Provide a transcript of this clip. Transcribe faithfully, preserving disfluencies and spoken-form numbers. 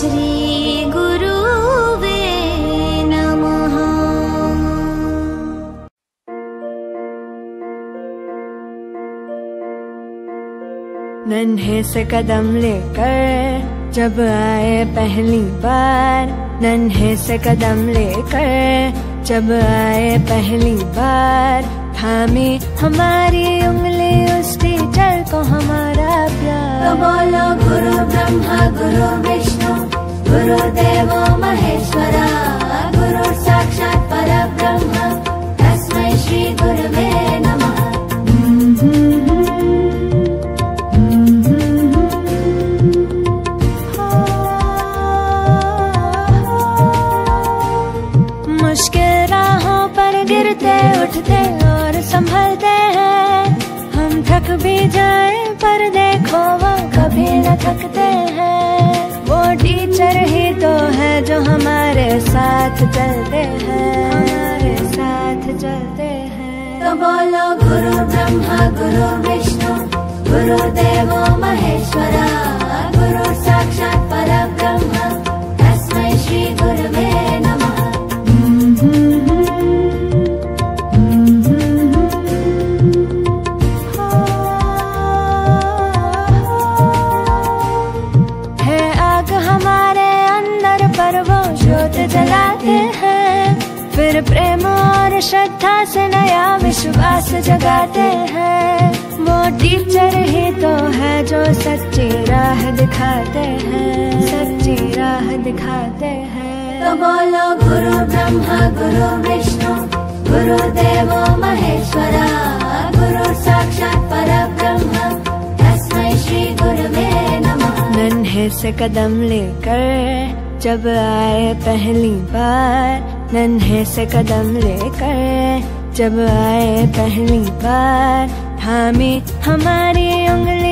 श्री गुरुवे नमः। नन्हे से कदम लेकर जब आए पहली बार, नन्हे से कदम लेकर जब आए पहली बार, थामी हमारी उंगली उस टीचर को हमारा प्यार। तो बोलो गुरु ब्रह्मा गुरु विष्णु गुरुदेवो महेश्वरा, गुरु साक्षात् परब्रह्म तस्मै श्री गुरुवे नमः। मुश्किल राहों पर गिरते उठते और संभलते हैं, हम थक भी जाए पर देखो वो कभी न थकते हैं। वो टीचर ही तो है जो हमारे साथ चलते हैं, हमारे साथ चलते हैं। तो बोलो गुरु ब्रह्मा गुरु विष्णु गुरुदेवो महेश्वरा, गुरु साक्षात् परब्रह्म तस्मै श्री गुरुवे नमः। जलाते हैं, फिर प्रेम और श्रद्धा से नया विश्वास जगाते हैं। वो टीचर ही तो है जो सच्ची राह दिखाते हैं, सच्ची राह दिखाते हैं। तो बोलो गुरु ब्रह्मा गुरु विष्णु गुरुदेवो महेश्वरा, गुरु साक्षात् परब्रह्म तस्मै श्री गुरुवे नमः। नन्हे से कदम लेकर जब आए पहली बार, नन्हे से कदम लेकर जब आए पहली बार, थामी हमारी उंगली